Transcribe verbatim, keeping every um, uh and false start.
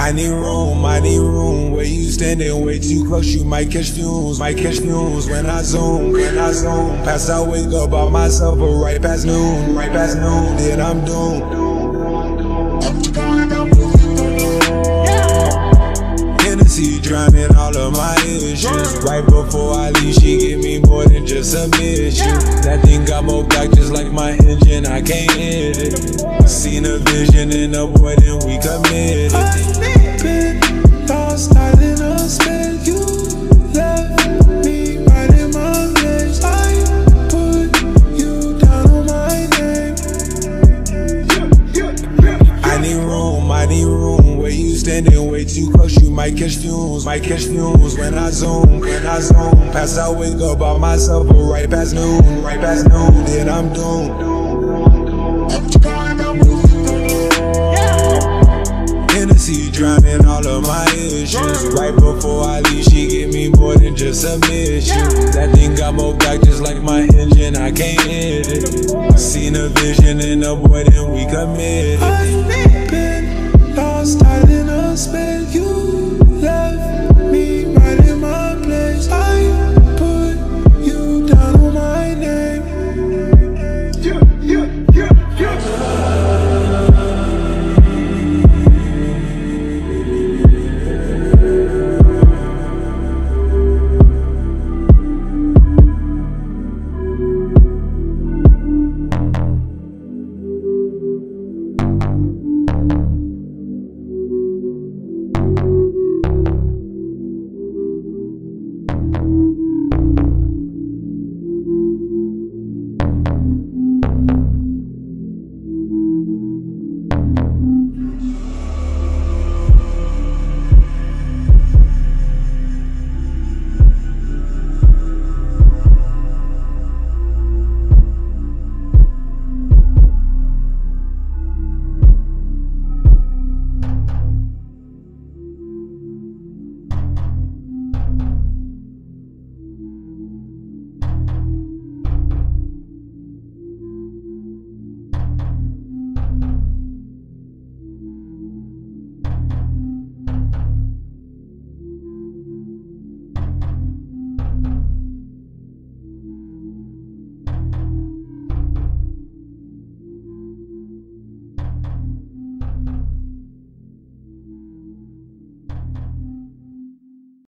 I need room, I need room. Where you standing way too close, you might catch fumes, might catch fumes. When I zoom, when I zoom, past I wake up by myself, or right past noon, right past noon, then I'm doomed. Hennessy drowning all of my issues. Right before I leave, she give me more than just a mission. That thing got more back just like my engine, I can't hit it. Seen a vision in a boy, then we committed. I've been lost, I didn't spend. You left me right in my place. I put you down on my name. I need room, I need room. Where you standing way too close, you might catch fumes, might catch fumes. When I zoom, when I zoom, past I wake up by myself, or right past noon, right past noon, then I'm doomed. Hennessy drowning all of my issues. Right before I leave, she give me more than just a mission. That thing got more back just like my engine, I can't hit it. Seen a vision in a boy, then we committed.